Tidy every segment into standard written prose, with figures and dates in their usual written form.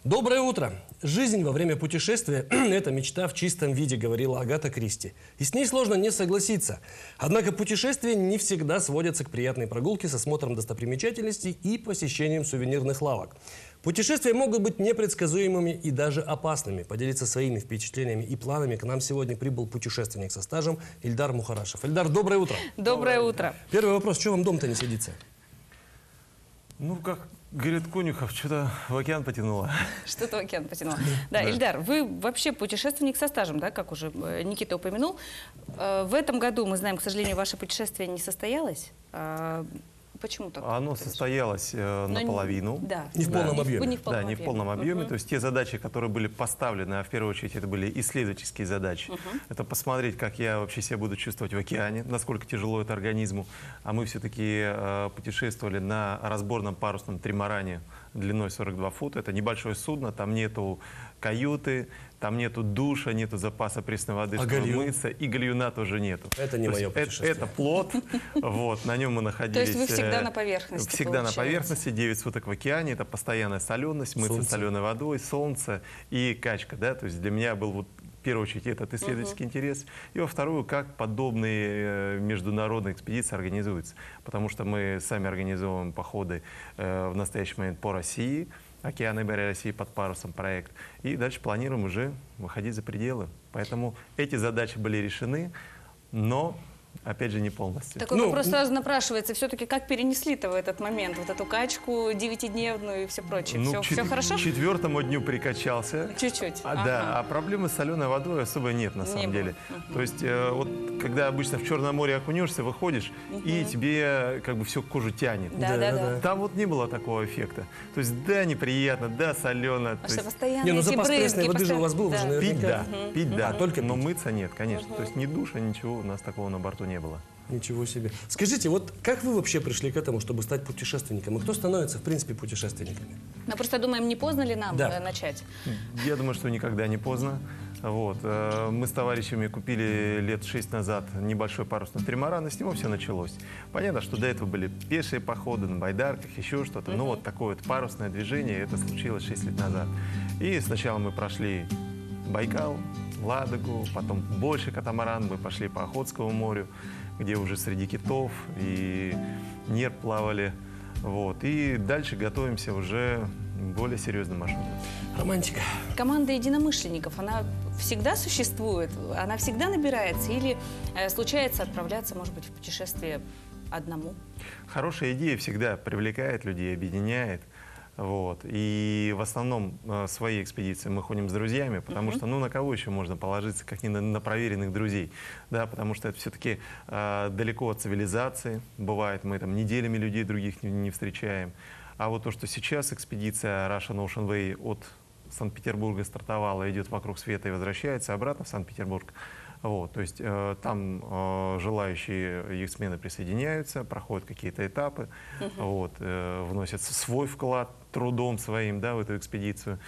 Доброе утро! Жизнь во время путешествия – это мечта в чистом виде, говорила Агата Кристи. И с ней сложно не согласиться. Однако путешествия не всегда сводятся к приятной прогулке с осмотром достопримечательностей и посещением сувенирных лавок. Путешествия могут быть непредсказуемыми и даже опасными. Поделиться своими впечатлениями и планами к нам сегодня прибыл путешественник со стажем Ильдар Мухарашев. Ильдар, доброе утро! Доброе утро! Первый вопрос. Чего вам дом-то не сидится? Ну, как говорит Конюхов, что-то в океан потянуло. Что-то в океан потянуло. Да, Ильдар, вы вообще путешественник со стажем, да, как уже Никита упомянул. В этом году, мы знаем, к сожалению, ваше путешествие не состоялось. Почему так? Оно состоялось наполовину. Да. Не в полном объеме. Да, не в полном объеме. То есть те задачи, которые были поставлены, а в первую очередь это были исследовательские задачи. Это посмотреть, как я вообще себя буду чувствовать в океане, насколько тяжело это организму. А мы все-таки путешествовали на разборном парусном тримаране длиной 42 фута. Это небольшое судно, там нету каюты, там нету душа, нету запаса пресной воды, чтобы мыться, и гальюна тоже нету. Это не мое путешествие. Это плот, вот, на нем мы находились. То есть вы всегда на поверхности, Всегда на поверхности, 9 суток в океане, это постоянная соленость, мыться соленой водой, солнце и качка, да, то есть для меня был вот в первую очередь этот исследовательский интерес, и во вторую, как подобные международные экспедиции организуются, потому что мы сами организовываем походы в настоящий момент по России, «Океаны и моря России» под парусом проект. И дальше планируем уже выходить за пределы. Поэтому эти задачи были решены, но, опять же, не полностью. Такой вопрос сразу напрашивается. Все-таки как перенесли-то в этот момент? Вот эту качку 9-дневную и все прочее. Ну, все хорошо? К 4-му дню прикачался. Чуть-чуть. Да, а проблемы с соленой водой особо нет, на самом деле. То есть, вот, когда обычно в Черное море окунешься, выходишь, и тебе как бы все кожу тянет. Да. Там вот не было такого эффекта. То есть, да, неприятно, да, солено. Что постоянно Не, ну эти запас брызги, пресной воды же у вас был, вы же наверняка. Пить, да. Только но пить. мыться нет, конечно. То есть, ни душа, ничего у нас такого на борту не было. Ничего себе. Скажите, вот как вы вообще пришли к этому, чтобы стать путешественником? И кто становится, в принципе, путешественниками? Мы просто думаем, не поздно ли нам начать? Я думаю, что никогда не поздно. Вот. Мы с товарищами купили лет 6 назад небольшой парусный тримаран, и с него все началось. Понятно, что до этого были пешие походы на байдарках, еще что-то. Но вот такое вот парусное движение, это случилось 6 лет назад. И сначала мы прошли Байкал, Ладогу, потом больше катамаран, мы пошли по Охотскому морю, где уже среди китов и нерп плавали. Вот. И дальше готовимся уже к более серьезным маршрутам. Романтика. Команда единомышленников, она всегда существует? Она всегда набирается? Или случается отправляться, может быть, в путешествие одному? Хорошая идея всегда привлекает людей, объединяет. Вот. И в основном свои экспедиции мы ходим с друзьями, потому что, ну, на кого еще можно положиться, как не на проверенных друзей, да, потому что это все-таки далеко от цивилизации, бывает, мы там неделями людей других не встречаем, а вот то, что сейчас экспедиция Russian Ocean Way от Санкт-Петербурга стартовала, идет вокруг света и возвращается обратно в Санкт-Петербург. Вот, то есть там желающие яхтсмены присоединяются, проходят какие-то этапы, вот, вносят свой вклад трудом своим, да, в эту экспедицию.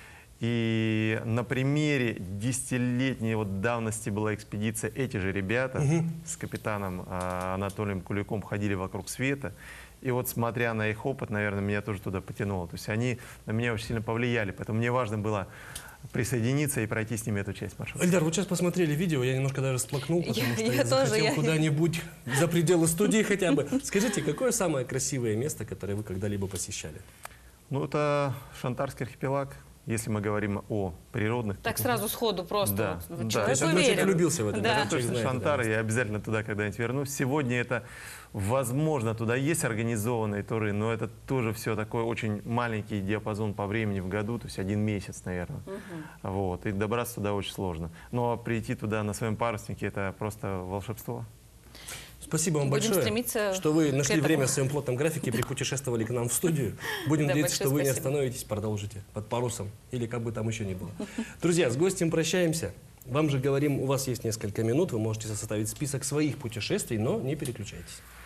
И на примере 10-летней вот давности была экспедиция, эти же ребята с капитаном Анатолием Куликом ходили вокруг света. И вот смотря на их опыт, наверное, меня тоже туда потянуло. То есть они на меня очень сильно повлияли, поэтому мне важно было присоединиться и пройти с ними эту часть маршрута. Эльдар, вот сейчас посмотрели видео, я немножко даже всплакнул, потому что я тоже, захотел куда-нибудь за пределы студии хотя бы. Скажите, какое самое красивое место, которое вы когда-либо посещали? Ну, это Шантарский архипелаг, если мы говорим о природных. Так сразу сходу просто. Да, Вот, да. Я очень влюбился в это. Да. Это точно Шантар, я обязательно туда когда-нибудь вернусь. Сегодня это, возможно, туда есть организованные туры, но это тоже все такой очень маленький диапазон по времени в году, то есть 1 месяц, наверное. Вот. И добраться туда очень сложно. Но прийти туда на своем паруснике — это просто волшебство. Спасибо вам Будем большое, стремиться что вы нашли к этому. время в своем плотном графике и припутешествовали к нам в студию. Будем надеяться, что вы не спасибо. остановитесь, продолжите под парусом или как бы там еще ни было. Друзья, с гостем прощаемся. Вам же говорим, у вас есть несколько минут, вы можете составить список своих путешествий, но не переключайтесь.